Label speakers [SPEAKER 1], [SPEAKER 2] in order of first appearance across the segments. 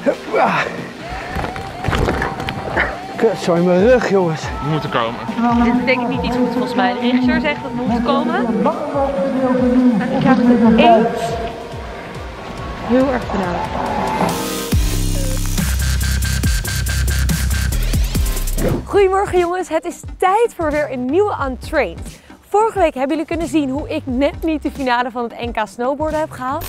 [SPEAKER 1] Kut, zo in mijn rug, jongens.
[SPEAKER 2] Die moeten komen.
[SPEAKER 3] Dit is denk ik niet iets goeds volgens mij. De regisseur zegt dat het moet komen. En ik krijg het eens heel erg benauwd. Goedemorgen jongens, het is tijd voor weer een nieuwe Untrained. Vorige week hebben jullie kunnen zien hoe ik net niet de finale van het NK snowboarden heb gehaald.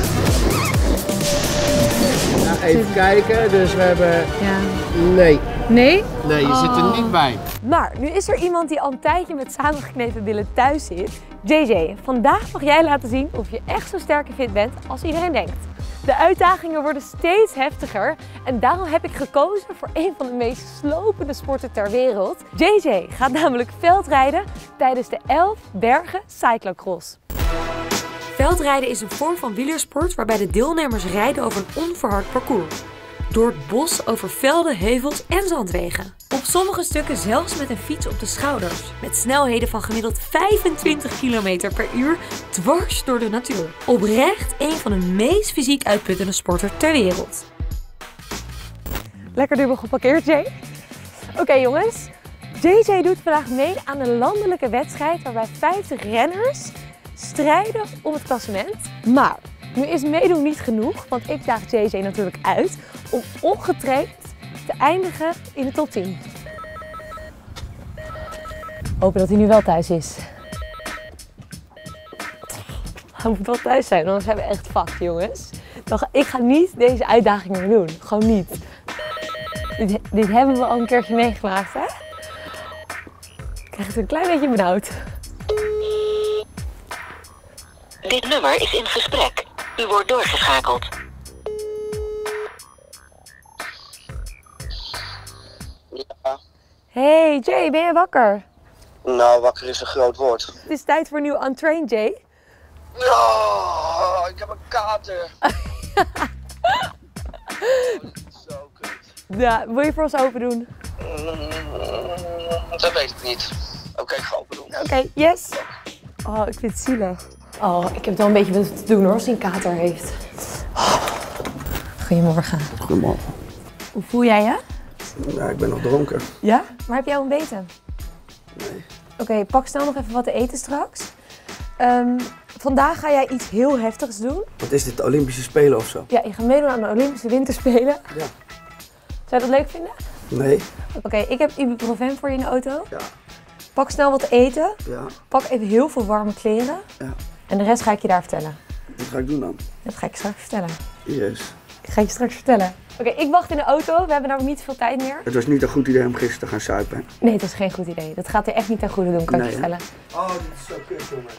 [SPEAKER 1] Ja, even kijken, dus we hebben...
[SPEAKER 3] Ja.
[SPEAKER 1] Nee.
[SPEAKER 3] Nee?
[SPEAKER 1] Nee, je zit er niet bij.
[SPEAKER 3] Maar nu is er iemand die al een tijdje met samengeknepen billen thuis zit. JJ, vandaag mag jij laten zien of je echt zo sterk en fit bent als iedereen denkt. De uitdagingen worden steeds heftiger en daarom heb ik gekozen voor een van de meest slopende sporten ter wereld. JJ gaat namelijk veldrijden tijdens de 11 bergen cyclocross. Veldrijden is een vorm van wielersport waarbij de deelnemers rijden over een onverhard parcours. Door het bos, over velden, heuvels en zandwegen. Op sommige stukken zelfs met een fiets op de schouders. Met snelheden van gemiddeld 25 km per uur dwars door de natuur. Oprecht een van de meest fysiek uitputtende sporten ter wereld. Lekker dubbel geparkeerd, Jay. Oké, jongens. JJ doet vandaag mee aan een landelijke wedstrijd waarbij 50 renners strijden om het klassement. Maar nu is meedoen niet genoeg, want ik daag JJ natuurlijk uit om ongetraind te eindigen in de top 10. Hopen dat hij nu wel thuis is. Hij moet wel thuis zijn, anders zijn we echt fucked, jongens. Ik ga niet deze uitdaging meer doen. Gewoon niet. Dit hebben we al een keertje meegemaakt, hè? Ik krijg het een klein beetje benauwd.
[SPEAKER 4] Dit nummer is in gesprek. U wordt doorgeschakeld.
[SPEAKER 1] Ja.
[SPEAKER 3] Hey Jay, ben je wakker?
[SPEAKER 1] Nou, wakker is een groot woord.
[SPEAKER 3] Het is tijd voor een nieuw Untrained, Jay.
[SPEAKER 1] Oh, ik heb een kater. Zo kut.
[SPEAKER 3] Ja, wil je voor ons open doen?
[SPEAKER 1] Dat weet ik niet. Oké, ik ga open doen.
[SPEAKER 3] Oké, yes. Oh, ik vind het zielig. Oh, ik heb het wel een beetje wat te doen hoor, als hij een kater heeft. Goedemorgen.
[SPEAKER 1] Goedemorgen.
[SPEAKER 3] Hoe voel jij je?
[SPEAKER 1] Ja, ik ben nog dronken.
[SPEAKER 3] Ja? Maar heb jij al ontbeten?
[SPEAKER 1] Nee.
[SPEAKER 3] Oké, pak snel nog even wat te eten straks. Vandaag ga jij iets heel heftigs doen.
[SPEAKER 1] Wat is dit, de Olympische Spelen of zo?
[SPEAKER 3] Ja, je gaat meedoen aan de Olympische Winterspelen.
[SPEAKER 1] Ja.
[SPEAKER 3] Zou je dat leuk vinden?
[SPEAKER 1] Nee.
[SPEAKER 3] Oké, ik heb ibuprofen voor je in de auto.
[SPEAKER 1] Ja.
[SPEAKER 3] Pak snel wat te eten.
[SPEAKER 1] Ja.
[SPEAKER 3] Pak even heel veel warme kleren.
[SPEAKER 1] Ja.
[SPEAKER 3] En de rest ga ik je daar vertellen.
[SPEAKER 1] Wat ga ik doen dan?
[SPEAKER 3] Dat ga ik je straks vertellen.
[SPEAKER 1] Yes.
[SPEAKER 3] Ik ga je straks vertellen. Oké, ik wacht in de auto. We hebben namelijk niet veel tijd meer.
[SPEAKER 1] Het was niet een goed idee om gisteren te gaan suipen.
[SPEAKER 3] Nee, dat is geen goed idee. Dat gaat er echt niet ten goede doen, kan ik je vertellen.
[SPEAKER 1] Oh, dit is zo kut, jongens.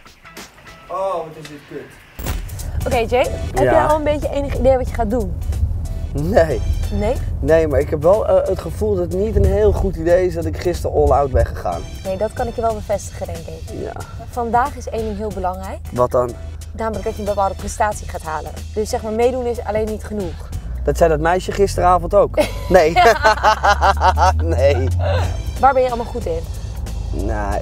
[SPEAKER 1] Oh, wat is dit kut.
[SPEAKER 3] Oké, Jay. Heb jij al een beetje enig idee wat je gaat doen?
[SPEAKER 1] Nee.
[SPEAKER 3] Nee?
[SPEAKER 1] Nee, maar ik heb wel het gevoel dat het niet een heel goed idee is dat ik gisteren all-out ben gegaan.
[SPEAKER 3] Nee, dat kan ik je wel bevestigen, denk ik.
[SPEAKER 1] Ja.
[SPEAKER 3] Vandaag is één ding heel belangrijk.
[SPEAKER 1] Wat dan?
[SPEAKER 3] Namelijk dat je een bepaalde prestatie gaat halen. Dus zeg maar, meedoen is alleen niet genoeg.
[SPEAKER 1] Dat zei dat meisje gisteravond ook. Nee. Nee.
[SPEAKER 3] Waar ben je allemaal goed in?
[SPEAKER 1] Nou,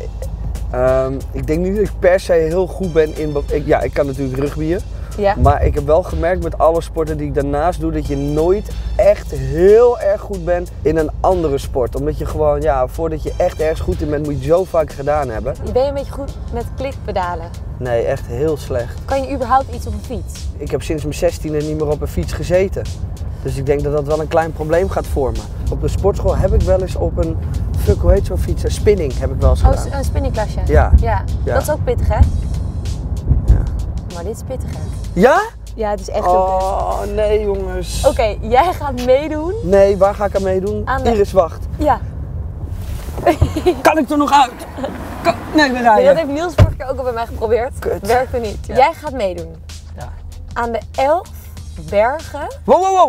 [SPEAKER 1] ik denk niet dat ik per se heel goed ben in... Ik kan natuurlijk rugbyen.
[SPEAKER 3] Ja.
[SPEAKER 1] Maar ik heb wel gemerkt met alle sporten die ik daarnaast doe, dat je nooit echt heel erg goed bent in een andere sport. Omdat je gewoon, ja, voordat je echt ergens goed in bent, moet je zo vaak gedaan hebben.
[SPEAKER 3] Ben je een beetje goed met klikpedalen?
[SPEAKER 1] Nee, echt heel slecht.
[SPEAKER 3] Kan je überhaupt iets op een fiets?
[SPEAKER 1] Ik heb sinds mijn 16e niet meer op een fiets gezeten. Dus ik denk dat dat wel een klein probleem gaat vormen. Op de sportschool heb ik wel eens op een, hoe heet zo'n fiets? Een spinning heb ik wel eens gedaan.
[SPEAKER 3] Oh, een spinningklasje?
[SPEAKER 1] Ja.
[SPEAKER 3] Ja. Dat is ook pittig, hè?
[SPEAKER 1] Ja.
[SPEAKER 3] Maar dit is pittiger.
[SPEAKER 1] Ja?
[SPEAKER 3] Ja, het is echt heel pittig.
[SPEAKER 1] Oh, nee jongens.
[SPEAKER 3] Oké, jij gaat meedoen.
[SPEAKER 1] Nee, waar ga ik aan meedoen? Iris, wacht.
[SPEAKER 3] Ja.
[SPEAKER 1] Kan ik er nog uit? Nee, we rijden.
[SPEAKER 3] Nee, dat heeft Niels vorige keer ook al bij mij geprobeerd.
[SPEAKER 1] Kut.
[SPEAKER 3] Werkte niet.
[SPEAKER 1] Ja.
[SPEAKER 3] Jij gaat meedoen.
[SPEAKER 1] Ja.
[SPEAKER 3] Aan de 11 bergen.
[SPEAKER 1] Wow.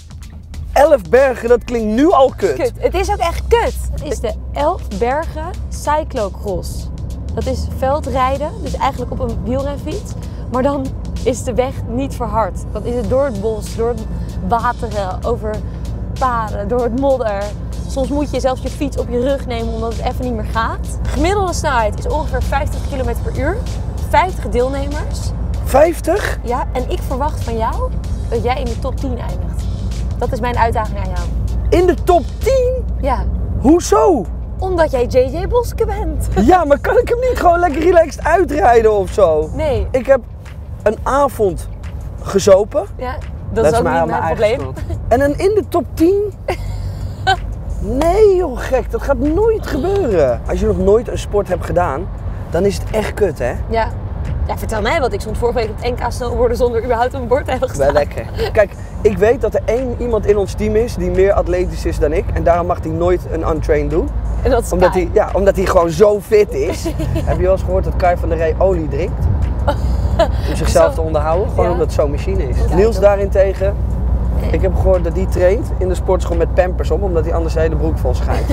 [SPEAKER 1] 11 bergen, dat klinkt nu al kut.
[SPEAKER 3] Kut. Het is ook echt kut. Het is de 11 bergen cyclocross. Dat is veldrijden, dus eigenlijk op een wielrenfiets. Maar dan is de weg niet verhard. Dan is het door het bos, door het wateren, over paden, door het modder. Soms moet je zelfs je fiets op je rug nemen omdat het even niet meer gaat. De gemiddelde snelheid is ongeveer 50 km per uur. 50 deelnemers.
[SPEAKER 1] 50?
[SPEAKER 3] Ja, en ik verwacht van jou dat jij in de top 10 eindigt. Dat is mijn uitdaging aan jou.
[SPEAKER 1] In de top 10?
[SPEAKER 3] Ja.
[SPEAKER 1] Hoezo?
[SPEAKER 3] Omdat jij JJ Boske bent.
[SPEAKER 1] Ja, maar kan ik hem niet gewoon lekker relaxed uitrijden of zo?
[SPEAKER 3] Nee.
[SPEAKER 1] Ik heb een avond gezopen.
[SPEAKER 3] Ja, dat is ook niet mijn probleem.
[SPEAKER 1] schuld. En dan in de top 10? Nee joh, gek. Dat gaat nooit gebeuren. Als je nog nooit een sport hebt gedaan, dan is het echt kut, hè?
[SPEAKER 3] Ja. Ja, vertel mij wat. Ik stond vorige week op het NK snowboarden zonder überhaupt een bord te hebben gestaan.
[SPEAKER 1] Wel lekker. Kijk, ik weet dat er één iemand in ons team is die meer atletisch is dan ik. En daarom mag hij nooit een untrained doen.
[SPEAKER 3] En dat is
[SPEAKER 1] Omdat
[SPEAKER 3] Kai.
[SPEAKER 1] omdat hij gewoon zo fit is. Heb je wel eens gehoord dat Kai van der Rey olie drinkt? Om zichzelf
[SPEAKER 3] Zo.
[SPEAKER 1] te onderhouden. Gewoon
[SPEAKER 3] Ja.
[SPEAKER 1] omdat het zo'n machine is.
[SPEAKER 3] Ja,
[SPEAKER 1] Niels
[SPEAKER 3] dat-
[SPEAKER 1] daarentegen. Ik heb gehoord dat hij traint in de sportschool met pampers om. Omdat hij anders de hele broek vol schijnt.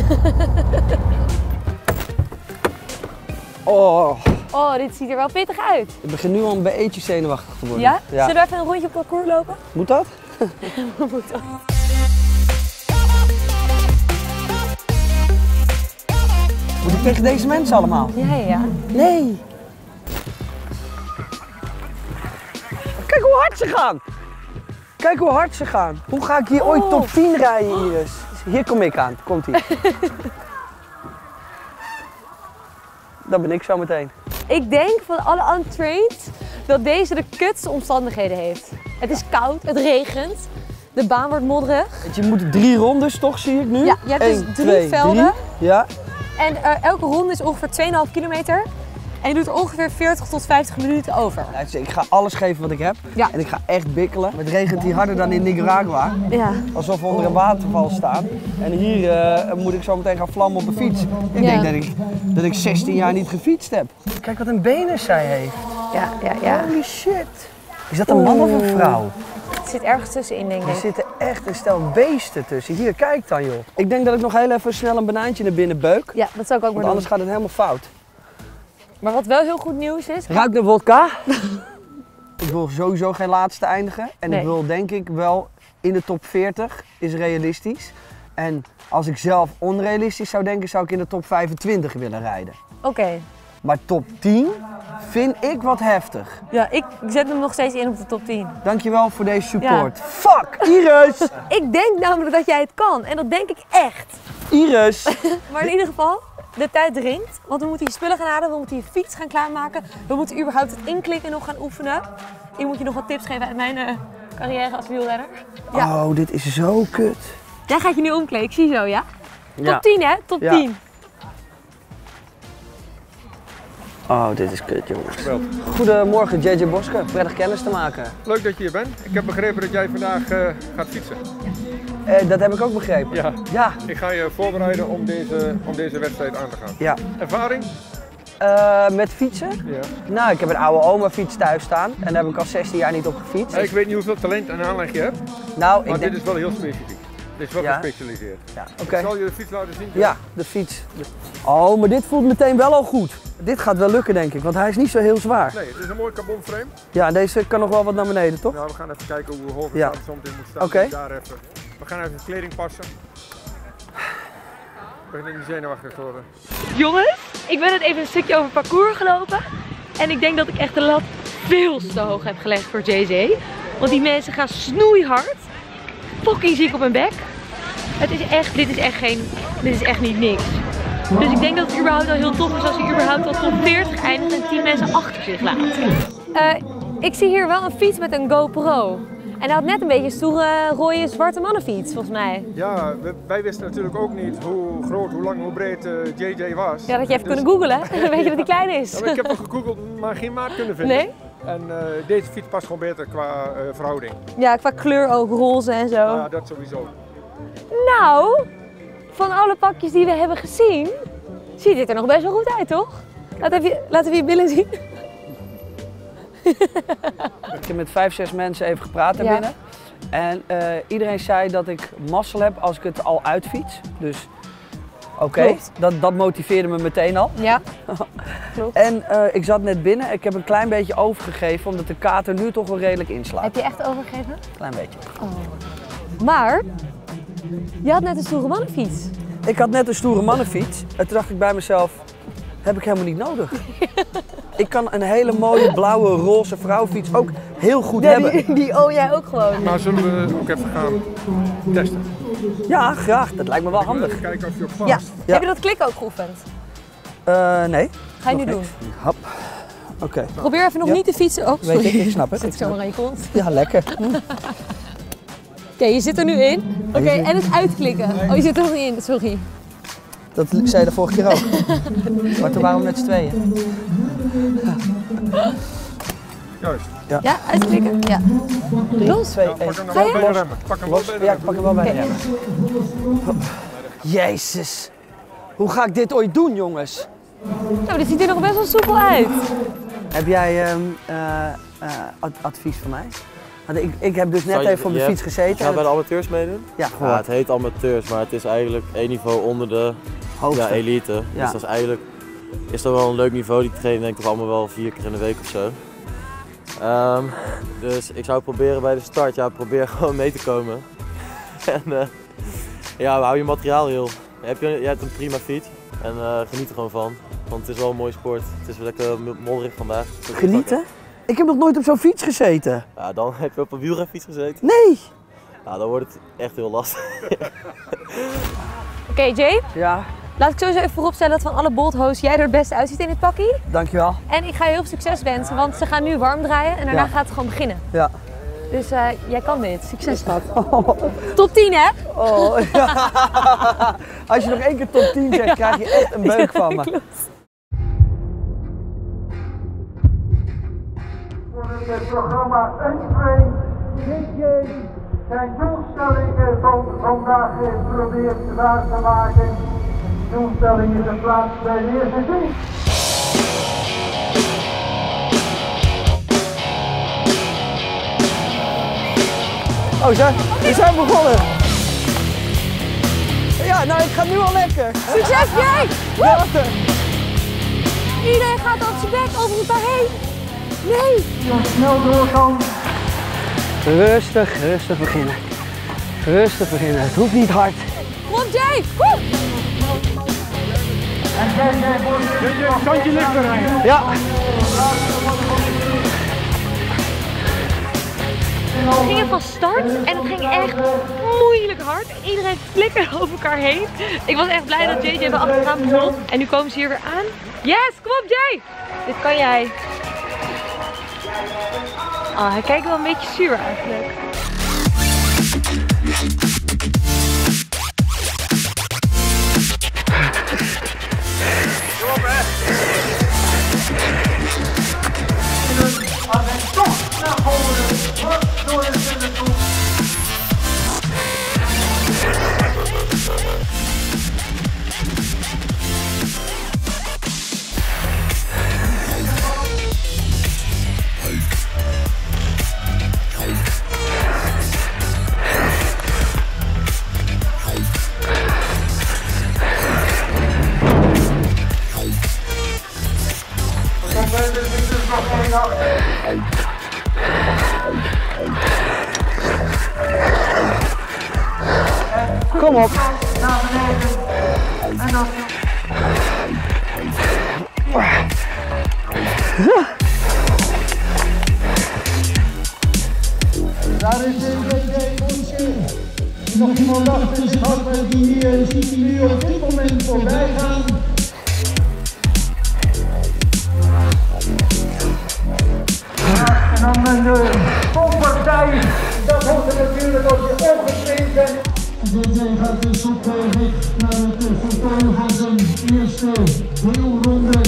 [SPEAKER 1] Oh,
[SPEAKER 3] Oh, dit ziet er wel pittig uit.
[SPEAKER 1] ik begin nu al een beetje zenuwachtig te worden.
[SPEAKER 3] Ja? Zullen we even een rondje op parcours lopen?
[SPEAKER 1] Moet dat?
[SPEAKER 3] Moet dat?
[SPEAKER 1] Moet ik tegen deze mensen allemaal?
[SPEAKER 3] Ja.
[SPEAKER 1] Nee. Kijk hoe hard ze gaan. Kijk hoe hard ze gaan. Hoe ga ik hier ooit top 10 rijden, Iris? Hier kom ik aan. Komt ie. Dat ben ik zo meteen.
[SPEAKER 3] Ik denk van alle untrained dat deze de kutste omstandigheden heeft. Het is koud, het regent, de baan wordt modderig.
[SPEAKER 1] Je moet 3 rondes toch, zie ik nu?
[SPEAKER 3] Ja, je hebt dus
[SPEAKER 1] 1,
[SPEAKER 3] 3
[SPEAKER 1] 2,
[SPEAKER 3] velden.
[SPEAKER 1] 3. Ja.
[SPEAKER 3] En elke ronde is ongeveer 2,5 kilometer. En je doet er ongeveer 40 tot 50 minuten over.
[SPEAKER 1] Luister, ik ga alles geven wat ik heb.
[SPEAKER 3] Ja.
[SPEAKER 1] En ik ga echt bikkelen. Het regent hier harder dan in Nicaragua.
[SPEAKER 3] Ja.
[SPEAKER 1] Alsof we onder een waterval staan. En hier moet ik zo meteen gaan vlammen op een fiets. Ik
[SPEAKER 3] Ja.
[SPEAKER 1] denk dat ik 16 jaar niet gefietst heb. Kijk wat een benen zij heeft.
[SPEAKER 3] Ja.
[SPEAKER 1] Holy shit. Is dat een man of een vrouw?
[SPEAKER 3] Het zit ergens tussenin, denk
[SPEAKER 1] Er
[SPEAKER 3] ik.
[SPEAKER 1] zitten echt een stel beesten tussen. Hier, kijk dan joh. Ik denk dat ik nog heel even snel een banaantje naar binnen beuk.
[SPEAKER 3] Ja, dat zou ik ook maar
[SPEAKER 1] Want
[SPEAKER 3] doen.
[SPEAKER 1] anders gaat het helemaal fout.
[SPEAKER 3] Maar wat wel heel goed nieuws is...
[SPEAKER 1] Ruikt de wodka? Ik wil sowieso geen laatste eindigen. En
[SPEAKER 3] Nee.
[SPEAKER 1] ik wil denk ik wel in de top 40 is realistisch. En als ik zelf onrealistisch zou denken, zou ik in de top 25 willen rijden.
[SPEAKER 3] Oké.
[SPEAKER 1] Maar top 10 vind ik wat heftig.
[SPEAKER 3] Ja, ik zet hem nog steeds in op de top 10.
[SPEAKER 1] Dankjewel voor deze support. Fuck, Iris!
[SPEAKER 3] Ik denk namelijk dat jij het kan. En dat denk ik echt.
[SPEAKER 1] Iris!
[SPEAKER 3] Maar in ieder geval, de tijd dringt. Want we moeten hier spullen gaan halen, we moeten hier fiets gaan klaarmaken. We moeten überhaupt het inklikken nog gaan oefenen. Ik moet je nog wat tips geven uit mijn carrière als wielrenner. Ja.
[SPEAKER 1] Oh, dit is zo kut.
[SPEAKER 3] Jij gaat je nu omkleden, ik zie zo, ja?
[SPEAKER 1] Ja.
[SPEAKER 3] Top 10 hè, top
[SPEAKER 1] Ja.
[SPEAKER 3] 10.
[SPEAKER 1] Oh, dit is kut, jongens. Goedemorgen, JJ Boske. Prettig kennis te maken.
[SPEAKER 2] Leuk dat je hier bent. Ik heb begrepen dat jij vandaag gaat fietsen.
[SPEAKER 1] Dat heb ik ook begrepen.
[SPEAKER 2] Ja.
[SPEAKER 1] Ja.
[SPEAKER 2] Ik ga je voorbereiden om deze wedstrijd aan te gaan.
[SPEAKER 1] Ja.
[SPEAKER 2] Ervaring?
[SPEAKER 1] Met fietsen?
[SPEAKER 2] Ja.
[SPEAKER 1] Nou, ik heb een oude oma fiets thuis staan. En daar heb ik al 16 jaar niet op gefietst.
[SPEAKER 2] Ik weet niet hoeveel talent en aanleg je hebt,
[SPEAKER 1] Nou,
[SPEAKER 2] maar
[SPEAKER 1] ik denk...
[SPEAKER 2] dit is wel heel specifiek. Dit is wel
[SPEAKER 1] Ja.
[SPEAKER 2] gespecialiseerd.
[SPEAKER 1] Ja, oké.
[SPEAKER 2] Ik zal je de fiets laten zien.
[SPEAKER 1] Ja, de fiets. Oh, maar dit voelt meteen wel al goed. Dit gaat wel lukken, denk ik, want hij is niet zo heel zwaar.
[SPEAKER 2] Nee, het is een mooi carbon frame.
[SPEAKER 1] Ja, deze kan nog wel wat naar beneden, toch?
[SPEAKER 2] Nou, we gaan even kijken hoe hoog het
[SPEAKER 1] Ja.
[SPEAKER 2] zometeen moet staan.
[SPEAKER 1] Oké.
[SPEAKER 2] Dus daar even. We gaan even de kleding passen. Ik ben niet zenuwachtig geworden.
[SPEAKER 3] Jongens, ik ben net even een stukje over parcours gelopen. En ik denk dat ik echt de lat veel te hoog heb gelegd voor JJ. Want die mensen gaan snoeihard. Fucking ziek op hun bek. Het is echt, dit is echt niet niks. Dus ik denk dat het überhaupt al heel tof is als hij überhaupt al top 40 eindigt en 10 mensen achter zich laat. Ik zie hier wel een fiets met een GoPro. En hij had net een beetje een stoere, rode, zwarte mannenfiets, volgens mij.
[SPEAKER 2] Ja, wij wisten natuurlijk ook niet hoe groot, hoe lang, hoe breed JJ was.
[SPEAKER 3] Ja, dat je even
[SPEAKER 2] Dus-
[SPEAKER 3] kunnen googlen, hè? Dan weet je dat hij klein is.
[SPEAKER 2] Ja, maar ik heb hem gegoogeld, maar geen maat kunnen vinden.
[SPEAKER 3] Nee?
[SPEAKER 2] En deze fiets past gewoon beter qua verhouding.
[SPEAKER 3] Ja, qua kleur ook, roze en zo.
[SPEAKER 2] Ja, dat sowieso.
[SPEAKER 3] Nou, van alle pakjes die we hebben gezien, ziet dit er nog best wel goed uit, toch? Laten we je billen zien.
[SPEAKER 1] Ik heb met 5, 6 mensen even gepraat
[SPEAKER 3] Ja.
[SPEAKER 1] daarbinnen. En iedereen zei dat ik mazzel heb als ik het al uitfiets. Dus oké,
[SPEAKER 3] Klopt.
[SPEAKER 1] dat motiveerde me meteen al.
[SPEAKER 3] Ja, klopt.
[SPEAKER 1] En ik zat net binnen, ik heb een klein beetje overgegeven omdat de kater nu toch wel redelijk inslaat.
[SPEAKER 3] Heb je echt overgegeven?
[SPEAKER 1] Klein beetje.
[SPEAKER 3] Maar, je had net een stoere mannenfiets.
[SPEAKER 1] Ik had net een stoere mannenfiets en toen dacht ik bij mezelf, heb ik helemaal niet nodig. Ik kan een hele mooie blauwe, roze vrouwenfiets ook heel goed hebben.
[SPEAKER 3] Jij ook gewoon.
[SPEAKER 2] Maar zullen we ook even gaan testen?
[SPEAKER 1] Ja, graag. Dat lijkt me wel handig.
[SPEAKER 2] Kijken of je op
[SPEAKER 3] Ja.
[SPEAKER 2] past.
[SPEAKER 1] Ja.
[SPEAKER 3] Heb je dat klikken ook geoefend?
[SPEAKER 1] Nee.
[SPEAKER 3] Ga je nu
[SPEAKER 1] Nog
[SPEAKER 3] doen.
[SPEAKER 1] niks. Hop. Oké.
[SPEAKER 3] Probeer even nog
[SPEAKER 1] Ja.
[SPEAKER 3] niet te fietsen. Oh,
[SPEAKER 1] Weet
[SPEAKER 3] sorry.
[SPEAKER 1] ik snap het.
[SPEAKER 3] Zit zomaar aan je kont.
[SPEAKER 1] Ja, lekker.
[SPEAKER 3] Oké, je zit er nu in. Oké, en het uitklikken. Oh, je zit er nog niet in. Sorry.
[SPEAKER 1] Dat zei je de vorige keer ook. Maar toen waren we met z'n tweeën.
[SPEAKER 2] Juist.
[SPEAKER 3] Ja, uitklikken? Ja.
[SPEAKER 1] 3, 2, 1.
[SPEAKER 2] Pak hem nog
[SPEAKER 3] Ga
[SPEAKER 2] wel
[SPEAKER 3] je?
[SPEAKER 2] bij de remmen. Pak hem wel
[SPEAKER 1] Los.
[SPEAKER 2] bij de
[SPEAKER 1] Ja, ik
[SPEAKER 2] remmen.
[SPEAKER 1] pak hem wel bij de
[SPEAKER 3] Oké.
[SPEAKER 1] remmen. Jezus. Hoe ga ik dit ooit doen, jongens?
[SPEAKER 3] Nou, dit ziet er nog best wel soepel uit.
[SPEAKER 1] Heb jij advies voor mij? Want ik heb dus net even op de fiets gezeten.
[SPEAKER 5] Ga je bij de amateurs meedoen?
[SPEAKER 1] Ja,
[SPEAKER 5] Ja,
[SPEAKER 1] gehoord.
[SPEAKER 5] het heet amateurs, maar het is eigenlijk één niveau onder de
[SPEAKER 1] Hoogste.
[SPEAKER 5] elite.
[SPEAKER 1] Ja.
[SPEAKER 5] Dus dat is eigenlijk dat wel een leuk niveau. Die trainen denk ik toch allemaal wel 4 keer in de week of zo. Dus ik zou proberen bij de start, probeer gewoon mee te komen. En hou je materiaal heel. Je hebt een prima fiets en geniet er gewoon van. Want het is wel een mooie sport. Het is lekker modderig vandaag.
[SPEAKER 1] Genieten? Ik heb nog nooit op zo'n fiets gezeten.
[SPEAKER 5] Ja, dan heb je op een wielrenfiets gezeten.
[SPEAKER 1] Nee.
[SPEAKER 5] Ja, dan wordt het echt heel lastig.
[SPEAKER 3] Oké, Jay.
[SPEAKER 1] Ja,
[SPEAKER 3] Laat ik sowieso even vooropstellen dat van alle Bolt-hosts jij er het beste uitziet in dit pakkie.
[SPEAKER 1] dankjewel.
[SPEAKER 3] En ik ga je heel veel succes wensen, want ze gaan nu warm draaien en daarna
[SPEAKER 1] Ja.
[SPEAKER 3] gaat het gewoon beginnen.
[SPEAKER 1] Ja.
[SPEAKER 3] Dus jij kan dit. Succes, schat. Top 10, hè?
[SPEAKER 1] Oh, ja. Als je nog 1 keer top 10 zegt, krijg je echt een beuk van me.
[SPEAKER 6] Voor het programma Untrain DJ zijn doelstellingen van vandaag probeert waar te maken. Doelstellingen te plaatsen bij de eerste team.
[SPEAKER 1] Oh, we zijn begonnen. Ja, nou ik ga nu al lekker.
[SPEAKER 3] Succes, Jay!
[SPEAKER 1] Wachten.
[SPEAKER 3] Iedereen gaat op zijn bek over elkaar heen. Nee!
[SPEAKER 6] Snel door kan.
[SPEAKER 1] Rustig beginnen. Rustig beginnen. Het hoeft niet hard.
[SPEAKER 3] Kom op, Jay! Woe!
[SPEAKER 6] En jij wordt
[SPEAKER 2] Het kantje ligt erin.
[SPEAKER 1] Ja.
[SPEAKER 3] We gingen van start en het ging echt moeilijk hard. Iedereen flikkerde over elkaar heen. Ik was echt blij dat JJ bij achteraan begon. En nu komen ze hier weer aan. Yes, kom op Jay! Dit kan jij. Ah, hij kijkt wel een beetje zuur eigenlijk.
[SPEAKER 6] als hij toch naar voren wordt door de peloton.
[SPEAKER 1] Kom op.
[SPEAKER 6] Naar beneden. En dan daar is de Boeltje. Nog iemand achter zich had, die ziet hij nu op dit moment voorbij gaan. Ja, en dan de volpartij, dat hoort er natuurlijk als je ongetraind bent. DJ gaat dus op weg naar het voltooien van zijn eerste deelronde.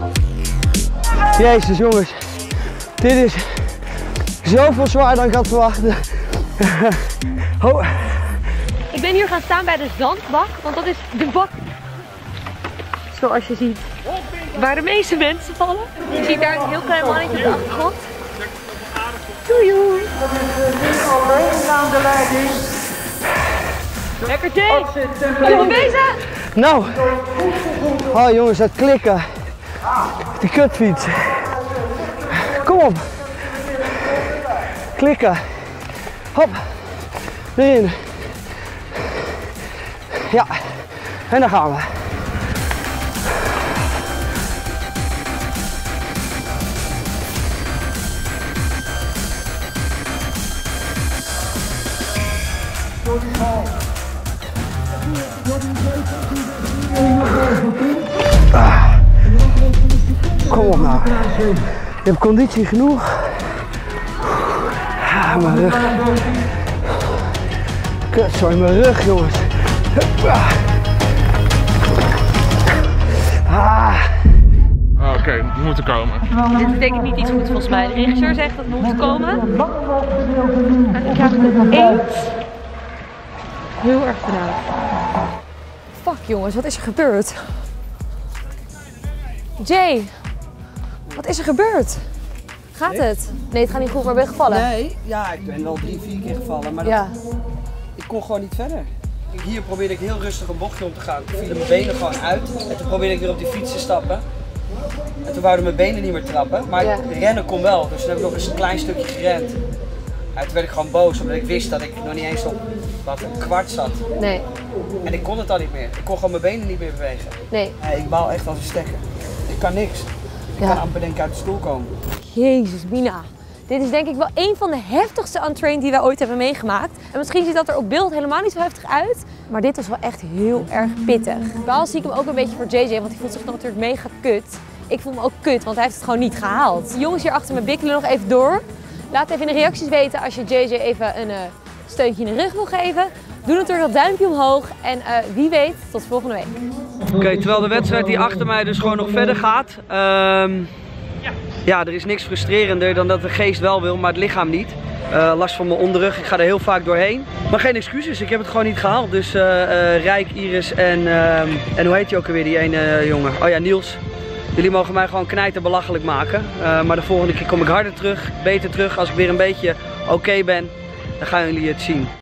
[SPEAKER 1] Jezus jongens. Dit is zoveel zwaarder dan ik had verwacht. Oh.
[SPEAKER 3] Ik ben hier gaan staan bij de zandbak, want dat is de bak, zoals je ziet, waar de meeste mensen vallen. Je ziet daar een heel klein mannetje op de achtergrond. Doei doei!
[SPEAKER 6] Alleen aan de leiding.
[SPEAKER 3] Lekker Jay! Ben je al bezig?
[SPEAKER 1] Nou. Oh jongens, dat klikken. Die kutfiets. Kom op. Klikken. Hop. Erin. Ja. En daar gaan we. Kom op nou. Je hebt conditie genoeg. Ah, mijn rug. Kut, zo in mijn rug, jongens.
[SPEAKER 7] Oké, we moeten komen.
[SPEAKER 3] Dit betekent niet iets goeds volgens mij. De regisseur zegt dat we moeten komen. En ik krijg het eens heel erg gedaan. Fuck jongens, wat is er gebeurd? Jay, wat is er gebeurd? Gaat het? Nee, het gaat niet goed, maar ben je gevallen?
[SPEAKER 1] Nee, ja, ik ben wel 3-4 keer gevallen, maar
[SPEAKER 3] Ja.
[SPEAKER 1] ik kon gewoon niet verder. Hier probeerde ik heel rustig een bochtje om te gaan. Toen vielen mijn benen gewoon uit en toen probeerde ik weer op die fiets te stappen. En toen wouden mijn benen niet meer trappen, maar
[SPEAKER 3] Ja.
[SPEAKER 1] rennen kon wel, dus toen heb ik nog eens een klein stukje gerend. En toen werd ik gewoon boos, omdat ik wist dat ik nog niet eens op een kwart zat.
[SPEAKER 3] Nee,
[SPEAKER 1] En ik kon het al niet meer. Ik kon gewoon mijn benen niet meer bewegen.
[SPEAKER 3] nee.
[SPEAKER 1] Nee, ik baal echt als een stekker. Ik kan niks. Ik kan amper denk ik uit de stoel komen.
[SPEAKER 3] Jezus, Mina. Dit is denk ik wel een van de heftigste untrained die wij ooit hebben meegemaakt. En misschien ziet dat er op beeld helemaal niet zo heftig uit. Maar dit was wel echt heel erg pittig. Wel zie ik hem ook een beetje voor JJ, want hij voelt zich natuurlijk mega kut. Ik voel me ook kut, want hij heeft het gewoon niet gehaald. De jongens hier achter me bikkelen nog even door. Laat even in de reacties weten als je JJ even een steuntje in de rug wil geven. Doe natuurlijk dat duimpje omhoog en wie weet, tot volgende week.
[SPEAKER 1] Oké, terwijl de wedstrijd die achter mij dus gewoon nog verder gaat. Ja, er is niks frustrerender dan dat de geest wel wil, maar het lichaam niet. Last van mijn onderrug, ik ga er heel vaak doorheen. Maar geen excuses, ik heb het gewoon niet gehaald. Dus Rijk, Iris en hoe heet die ook alweer, die ene jongen? Oh ja, Niels. Jullie mogen mij gewoon knijten belachelijk maken. Maar de volgende keer kom ik harder terug, beter terug. Als ik weer een beetje oké ben, dan gaan jullie het zien.